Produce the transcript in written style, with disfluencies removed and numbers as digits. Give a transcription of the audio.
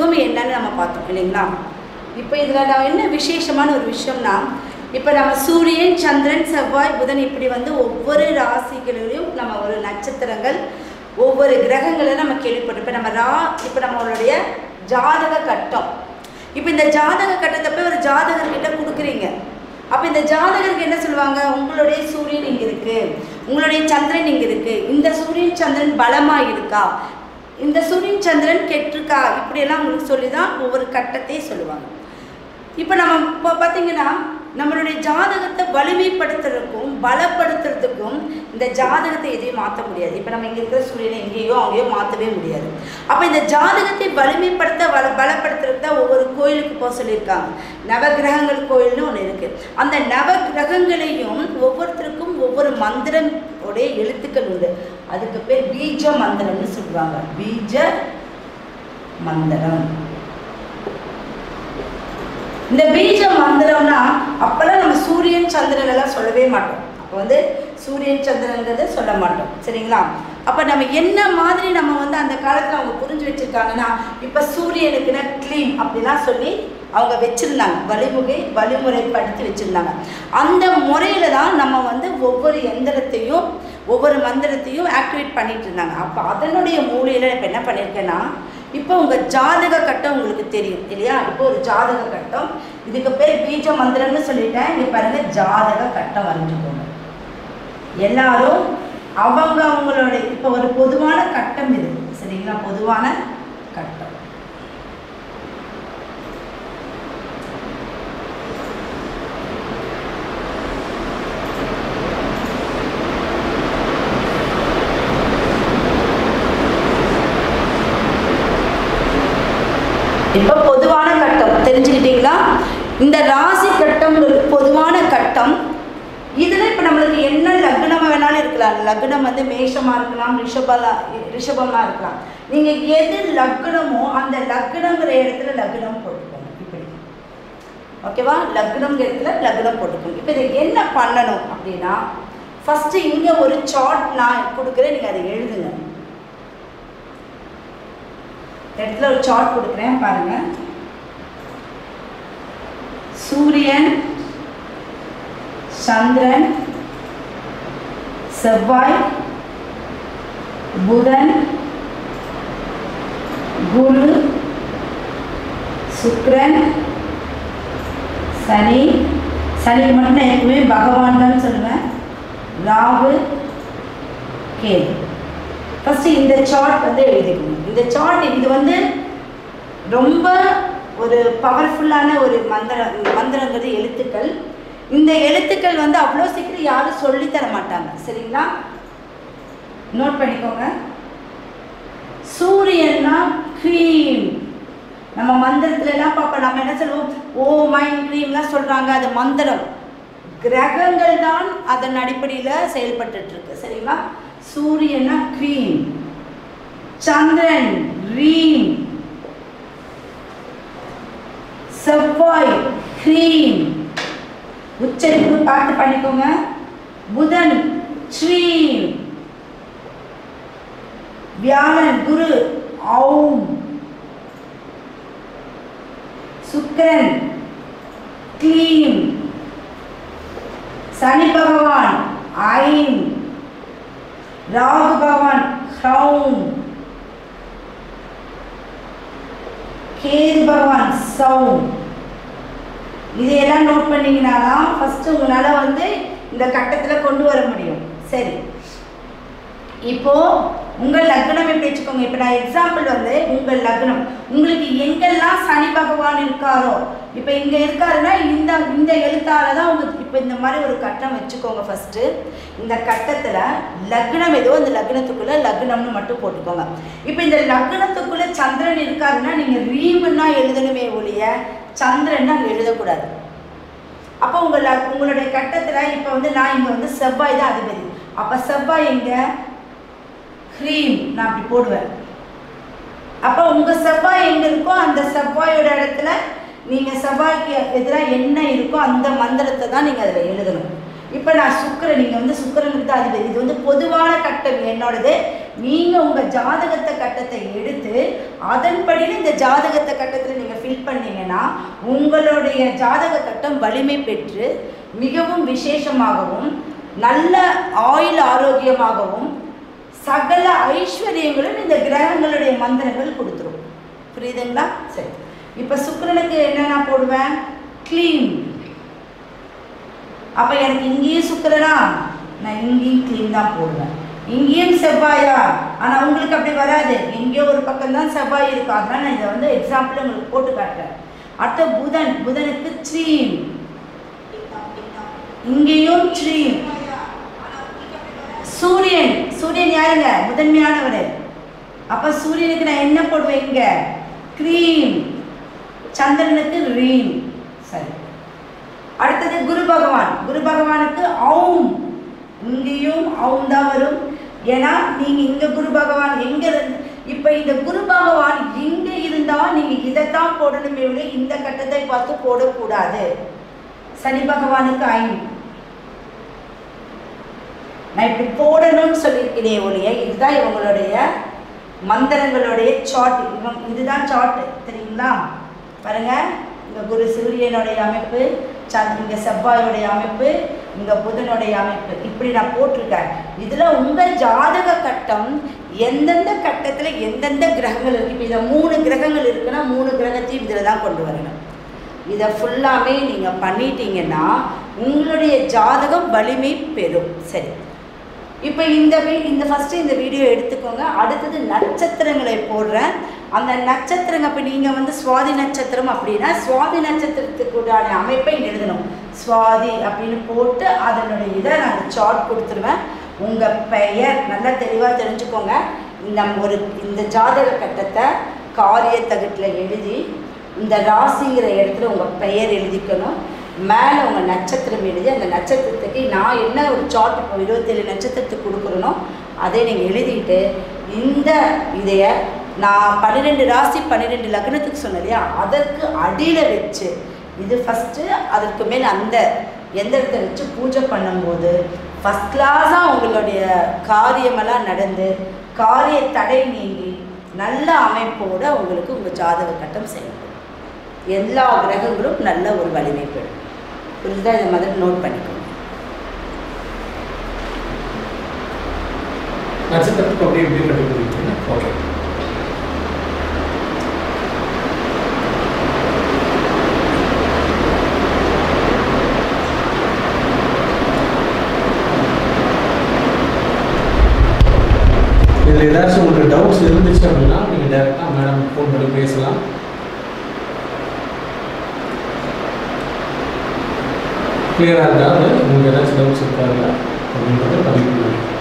தத்துவம் என்னன்னு நம்ம பார்த்தோம் இல்லைங்களா. இப்போ இதில் நம்ம என்ன விசேஷமான ஒரு விஷயம்னா, இப்போ நம்ம சூரியன், சந்திரன், செவ்வாய், புதன் இப்படி வந்து ஒவ்வொரு ராசிகளிலையும் நம்ம ஒரு நட்சத்திரங்கள், ஒவ்வொரு கிரகங்களை நம்ம கேள்விப்பட்டிருப்போம். இப்போ நம்மளுடைய ஜாதக கட்டம், இப்போ இந்த ஜாதக கட்டத்தை போய் ஒரு ஜாதகர்கிட்ட கொடுக்குறீங்க. அப்போ இந்த ஜாதகருக்கு என்ன சொல்லுவாங்க, உங்களுடைய சூரியன் இங்கே இருக்குது, உங்களுடைய சந்திரன் இங்கே இருக்குது, இந்த சூரியன் சந்திரன் பலமாக இருக்கா, இந்த சூரியன் சந்திரன் கெட்டிருக்கா, இப்படியெல்லாம் உங்களுக்கு சொல்லி தான் ஒவ்வொரு கட்டத்தையும் சொல்லுவாங்க. இப்போ நம்ம இப்போ பார்த்தீங்கன்னா நம்மளுடைய ஜாதகத்தை வலிமைப்படுத்துறதுக்கும் பலப்படுத்துறதுக்கும் இந்த ஜாதகத்தை எதையும் மாற்ற முடியாது. இப்போ நம்ம இங்கே இருக்கிற சூரியனை எங்கேயோ அங்கேயோ மாற்றவே முடியாது. அப்போ இந்த ஜாதகத்தை வலிமைப்படுத்த பலப்படுத்துறதுக்கு தான் ஒவ்வொரு கோயிலுக்கு போக சொல்லியிருக்காங்க. நவகிரகங்கள் கோயில்னு ஒன்று இருக்குது. அந்த நவகிரகங்களையும் ஒவ்வொருத்தருக்கும் ஒவ்வொரு மந்திரம் உடைய எழுத்துக்கள் உண்டு. அதுக்கு பேர் பீஜ மந்திரம்னு சொல்லுவாங்க. பீஜ மந்திரம். இந்த பீஜ மந்திரம்னா அப்போல்லாம் நம்ம சூரியன் சந்திரன் எல்லாம் சொல்லவே மாட்டோம். அப்போ வந்து சூரியன் சந்திரங்கிறத சொல்ல மாட்டோம், சரிங்களா. அப்போ நம்ம என்ன மாதிரி நம்ம வந்து அந்த காலத்தில் அவங்க புரிஞ்சு வச்சுருக்காங்கன்னா, இப்போ சூரியனுக்குன்னா க்ளீம் அப்படிலாம் சொல்லி அவங்க வச்சுருந்தாங்க, வழிமுறைப்படுத்தி வச்சுருந்தாங்க. அந்த முறையில் தான் நம்ம வந்து ஒவ்வொரு எந்திரத்தையும் ஒவ்வொரு மந்திரத்தையும் ஆக்டிவேட் பண்ணிகிட்டு இருந்தாங்க. அப்போ அதனுடைய மூலையில் இப்போ என்ன பண்ணியிருக்கேன்னா, இப்போ உங்கள் ஜாதக கட்டம் உங்களுக்கு தெரியும் இல்லையா. இப்போ ஒரு ஜாதக கட்டம், இதுக்கு பேர் பீஜ மந்திரம்னு சொல்லிட்டேன். இங்கே பாருங்கள், ஜாதக கட்டம் வரைஞ்சுக்கோங்க எல்லாரும். அவங்களோட இப்போ ஒரு பொதுவான கட்டம் இது, சரிங்களா, பொதுவான கட்டம். இப்போ பொதுவான கட்டம் தெரிஞ்சுக்கிட்டீங்களா. இந்த ராசி கட்டம்ங்கிறது பொதுவான கட்டம். இதில் இப்போ நம்மளுக்கு என்ன லக்னமாக வேணாலும் இருக்கலாம். லக்னம் வந்து மேஷமாக இருக்கலாம், ரிஷபமாக இருக்கலாம். நீங்கள் எது லக்னமோ அந்த லக்னங்கிற இடத்துல லக்னம் போட்டுக்கோங்க. இப்படி ஓகேவா, லக்னங்கிற இடத்துல லக்னம் போட்டுக்கோங்க. இப்போ இதை என்ன பண்ணணும் அப்படின்னா, ஃபஸ்ட்டு இங்கே ஒரு சார்ட் நான் கொடுக்குறேன், நீங்கள் அதை எழுதுங்க. இடத்துல ஒரு சார்ட் கொடுக்குறேன் பாருங்க. சூரியன், சந்திரன், செவ்வாய், புதன், குரு, சுக்கிரன், சனி. சனி மட்டும் நான் எப்பவுமே பகவான் தான் சொல்லுவேன். ராகு, கேது. ஃபஸ்ட்டு இந்த சார்ட் வந்து எழுதிக்கணும். இந்த சார்ட் இது வந்து ரொம்ப ஒரு பவர்ஃபுல்லான ஒரு மந்திரங்கிறது எழுத்துக்கள். இந்த எழுத்துக்கள் வந்து அவ்வளோ சீக்கிரம் யாரும் சொல்லித்தர மாட்டாங்க, சரிங்களா. நோட் பண்ணிக்கோங்க. சூரியன்னா க்ரீம். நம்ம மந்திரத்துலலாம் பார்ப்போம், நம்ம என்ன சொல்லுவோம், ஓ மைண்ட் க்ரீம்லாம் சொல்கிறாங்க, அது மந்திரம். கிரகங்கள் தான் அதன் அடிப்படையில் செயல்பட்டுருக்கு, சரிங்களா. சூரியனா க்ரீம், சந்திரன் ரீம், செவ்வாய் க்ரீம், உச்சரிப்பு பார்த்து பண்ணிக்கோங்க. புதன் ஸ்ரீம், வியாழன் குரு ஔம், சுக்கிரன் க்ளீம், சனி பகவான் ஐம், ராகு பகவான் ஹ்ரௌம், கேது பகவான் சௌம். இதையெல்லாம் நோட் பண்ணிங்கன்னா தான் ஃபஸ்ட்டு உங்களால் வந்து இந்த கட்டத்தில் கொண்டு வர முடியும். சரி, இப்போது உங்கள் லக்னம் எப்படி வச்சுக்கோங்க. இப்போ நான் எக்ஸாம்பிள் வந்து உங்கள் லக்னம், உங்களுக்கு எங்கெல்லாம் சனி பகவான் இருக்காரோ, இப்போ இங்கே இருக்காருன்னா இந்த இந்த எழுத்தால் தான் உங்களுக்கு இப்போ இந்த மாதிரி ஒரு கட்டம் வச்சுக்கோங்க. ஃபஸ்ட்டு இந்த கட்டத்தில் லக்னம் ஏதோ அந்த லக்னத்துக்குள்ளே லக்னம்னு மட்டும் போட்டுக்கோங்க. இப்போ இந்த லக்னத்துக்குள்ளே சந்திரன் இருக்காருன்னா நீங்கள் ரீமுன்னா எழுதணுமே ஒழிய சந்திரன் அங்கே எழுதக்கூடாது. அப்போ உங்களுடைய கட்டத்தில் இப்போ வந்து நான் இங்கே வந்து செவ்வாய் தான் அதிபதி. அப்போ செவ்வாய் எங்கே க்ரீம் நான் அப்படி போடுவேன். அப்போ உங்கள் செவ்வாய் எங்கே இருக்கோ அந்த செவ்வாயோட இடத்துல நீங்கள் செவ்வாய்க்கு எதிராக என்ன இருக்கோ அந்த மந்திரத்தை தான் நீங்கள் அதில் எழுதணும். இப்போ நான் சுக்கிரன், நீங்கள் வந்து சுக்கிரனுக்கு தான் அதிபதி. இது வந்து பொதுவான கட்டம் என்னோடது. நீங்கள் உங்கள் ஜாதகத்தை கட்டத்தை எடுத்து அதன்படி இந்த ஜாதகத்தை கட்டத்தில் நீங்கள் ஃபில் பண்ணீங்கன்னா உங்களுடைய ஜாதக கட்டம் வலிமை பெற்று மிகவும் விசேஷமாகவும் நல்ல ஆயுள் ஆரோக்கியமாகவும் சகல ஐஸ்வர்யங்களும் இந்த கிரகங்களுடைய மந்திரங்கள் கொடுத்துரும். புரியுதுங்களா? சரி, இப்போ சுக்கிரனுக்கு என்ன நான் போடுவேன்? க்ளீன். அப்போ எனக்கு இங்கேயும் சுக்கிரனா, நான் இங்கேயும் க்ளீன் தான் போடுவேன். இங்கேயும் செவ்வாயா, ஆனால் உங்களுக்கு அப்படி வராது, எங்கேயோ ஒரு பக்கம் தான் செவ்வாய் இருக்கும். அதனால் நான் இதை வந்து எக்ஸாம்பிள் உங்களுக்கு போட்டு காட்டுறேன். அடுத்த புதன், புதனுக்கு த்ரீம், இங்கேயும் த்ரீம். சூரியன், சூரியன் யாருங்க? முதன்மையானவர். அப்போ சூரியனுக்கு நான் என்ன போடுவேன்? இங்க க்ரீம். சந்திரனுக்கு ரீம். சரி, அடுத்தது குரு பகவான். குரு பகவானுக்கு அவும், இங்கேயும் அவும் தான் வரும். ஏன்னா நீங்கள் இங்கே குரு பகவான் எங்கே இருந்து, இப்போ இந்த குரு பகவான் இங்கே இருந்தால் நீங்கள் இதைத்தான் போடணுமே ஒழிய இந்த கட்டத்தை பார்த்து போடக்கூடாது. சனி பகவானுக்கு ஐம், நான் இப்படி போடணும்னு சொல்லியிருக்கிறேன் ஒழிய இதுதான் இவங்களுடைய மந்திரங்களுடைய சார்ட். இதுதான் சார்ட், தெரியுங்களா? பாருங்க, இங்கே குரு சூரியனுடைய அமைப்பு, இங்கே செவ்வாயோடைய அமைப்பு, இங்கே புதனுடைய அமைப்பு, இப்படி நான் போட்டிருக்கேன். இதில் உங்கள் ஜாதக கட்டம் எந்தெந்த கட்டத்தில் எந்தெந்த கிரகங்கள் இருக்குது. இப்போ இதில் 3 கிரகங்கள் இருக்குன்னா 3 கிரகத்தையும் இதில் தான் கொண்டு வரணும். இதை ஃபுல்லாமே நீங்கள் பண்ணிட்டீங்கன்னா உங்களுடைய ஜாதகம் வலிமை பெறும். சரி, இப்போ இந்த ஃபஸ்ட்டு இந்த வீடியோ எடுத்துக்கோங்க. அடுத்தது நட்சத்திரங்களை போடுறேன். அந்த நட்சத்திரங்கள், இப்போ நீங்கள் வந்து சுவாதி நட்சத்திரம் அப்படின்னா சுவாதி நட்சத்திரத்துக்குடான அமைப்பை எழுதணும். சுவாதி அப்படின்னு போட்டு அதனுடைய இதை நான் சார்ட் கொடுத்துருவேன். உங்கள் பெயர் நல்லா தெளிவாக தெரிஞ்சுக்கோங்க. இந்த ஜாதக கட்டத்தை காரியத்தகட்டில் எழுதி இந்த ராசிங்கிற இடத்துல உங்கள் பெயர் எழுதிக்கணும். மேலே உங்கள் நட்சத்திரம் எழுதி அந்த நட்சத்திரத்துக்கு நான் என்ன ஒரு சார்ட் இப்போ 27 நட்சத்திரத்துக்கு கொடுக்குறனோ அதை நீங்கள் எழுதிட்டு இந்த இதைய நான் 12 ராசி 12 லக்னத்துக்கு சொன்னேன் இல்லையா, அதற்கு அடியில் வச்சு இது ஃபஸ்ட்டு, அதற்கு மேலே அந்த எந்திரத்தை வச்சு பூஜை பண்ணும்போது ஃபஸ்ட் கிளாஸாக உங்களுடைய காரியமெல்லாம் நடந்து காரிய தடை நீங்கி நல்ல அமைப்போடு உங்களுக்கு உங்கள் ஜாதக கட்டம் செய்யணும். எல்லா கிரகங்களும் நல்ல ஒரு வலிமை பெறும். புரிஞ்சுதான்? இதை மாதிரி நோட் பண்ணிக்கணும். நட்சத்திரத்துக்கு அப்படியே எப்படி கண்டுபிடிக்கிறீங்க? ஓகே, இதில் ஏதாச்சும் உங்களுக்கு டவுட்ஸ் இருந்துச்சு அப்படின்னா நீங்கள் டேரெக்டாக மேடம் ஃபோன் பண்ணி பேசலாம். கிளியராக இருக்காது, உங்களுக்கு ஏதாச்சும் டவுட்ஸ் இருக்காங்க அப்படின்றத பதிவு பண்ணுங்க.